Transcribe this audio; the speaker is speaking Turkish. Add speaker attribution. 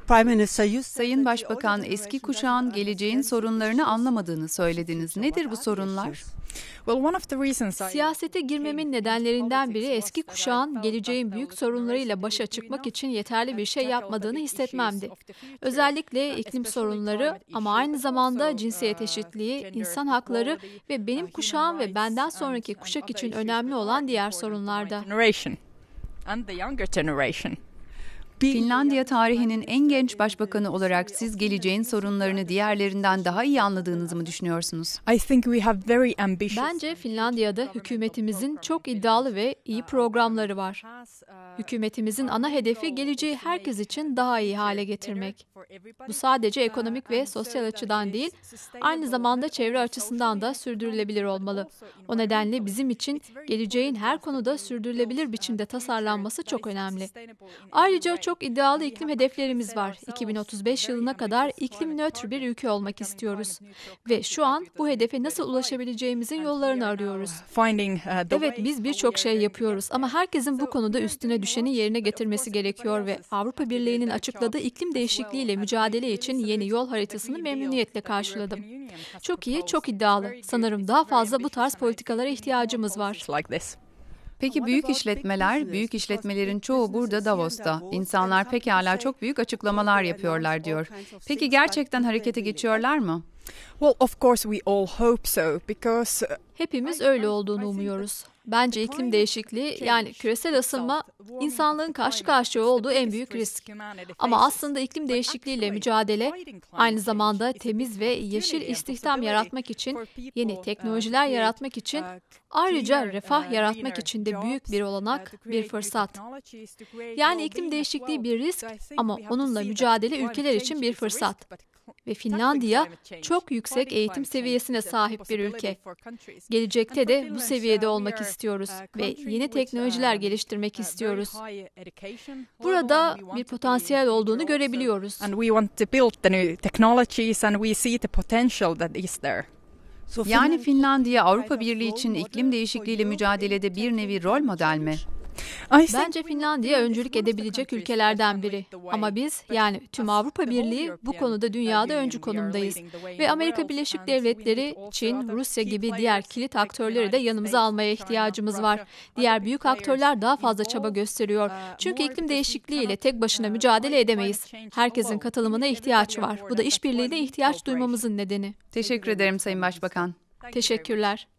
Speaker 1: Sayın Başbakan, eski kuşağın geleceğin sorunlarını anlamadığını söylediniz. Nedir bu sorunlar?
Speaker 2: Siyasete girmemin nedenlerinden biri eski kuşağın geleceğin büyük sorunlarıyla başa çıkmak için yeterli bir şey yapmadığını hissetmemdi. Özellikle iklim sorunları ama aynı zamanda cinsiyet eşitliği, insan hakları ve benim kuşağım ve benden sonraki kuşak için önemli olan diğer sorunlarda.
Speaker 1: Finlandiya tarihinin en genç başbakanı olarak siz geleceğin sorunlarını diğerlerinden daha iyi anladığınızı mı düşünüyorsunuz?
Speaker 2: Bence Finlandiya'da hükümetimizin çok iddialı ve iyi programları var. Hükümetimizin ana hedefi geleceği herkes için daha iyi hale getirmek. Bu sadece ekonomik ve sosyal açıdan değil, aynı zamanda çevre açısından da sürdürülebilir olmalı. O nedenle bizim için geleceğin her konuda sürdürülebilir biçimde tasarlanması çok önemli. Ayrıca çok iddialı iklim hedeflerimiz var. 2035 yılına kadar iklim nötr bir ülke olmak istiyoruz. Ve şu an bu hedefe nasıl ulaşabileceğimizin yollarını arıyoruz. Evet, biz birçok şey yapıyoruz ama herkesin bu konuda üstüne düşeni yerine getirmesi gerekiyor ve Avrupa Birliği'nin açıkladığı iklim değişikliğiyle mücadele için yeni yol haritasını memnuniyetle karşıladım. Çok iyi, çok iddialı. Sanırım daha fazla bu tarz politikalara ihtiyacımız var.
Speaker 1: Peki büyük işletmelerin çoğu burada Davos'ta. İnsanlar pekala çok büyük açıklamalar yapıyorlar diyor. Peki gerçekten harekete geçiyorlar mı?
Speaker 2: Hepimiz öyle olduğunu umuyoruz. Bence iklim değişikliği yani küresel ısınma insanlığın karşı karşıya olduğu en büyük risk. Ama aslında iklim değişikliğiyle mücadele aynı zamanda temiz ve yeşil istihdam yaratmak için, yeni teknolojiler yaratmak için, ayrıca refah yaratmak için de büyük bir olanak, bir fırsat. Yani iklim değişikliği bir risk ama onunla mücadele ülkeler için bir fırsat. Ve Finlandiya çok yüksek eğitim seviyesine sahip bir ülke. Gelecekte de bu seviyede olmak istiyoruz ve yeni teknolojiler geliştirmek istiyoruz. Burada bir potansiyel olduğunu görebiliyoruz.
Speaker 1: Yani Finlandiya Avrupa Birliği için iklim değişikliğiyle mücadelede bir nevi rol model mi?
Speaker 2: Bence Finlandiya öncülük edebilecek ülkelerden biri. Ama biz yani tüm Avrupa Birliği bu konuda dünyada öncü konumdayız. Ve Amerika Birleşik Devletleri, Çin, Rusya gibi diğer kilit aktörleri de yanımıza almaya ihtiyacımız var. Diğer büyük aktörler daha fazla çaba gösteriyor. Çünkü iklim değişikliği ile tek başına mücadele edemeyiz. Herkesin katılımına ihtiyaç var. Bu da işbirliğine ihtiyaç duymamızın nedeni.
Speaker 1: Teşekkür ederim Sayın Başbakan.
Speaker 2: Teşekkürler.